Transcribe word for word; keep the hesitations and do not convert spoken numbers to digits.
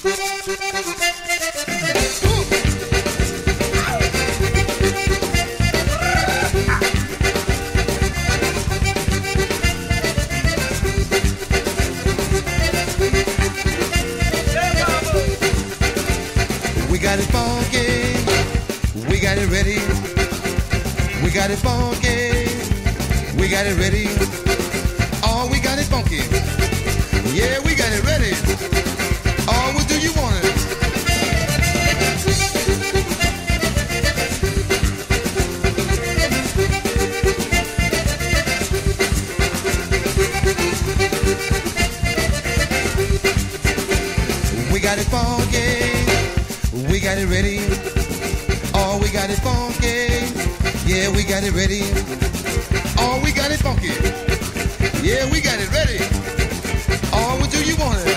We got it funky, we got it ready. We got it funky, we got it ready. Oh, we got it funky, yeah, we got it ready. Oh, what do you want it? We got it funky, we got it ready. Oh, we got it funky, yeah, we got it ready. Oh, we got it funky, yeah, we got it ready. Oh, what do you want it?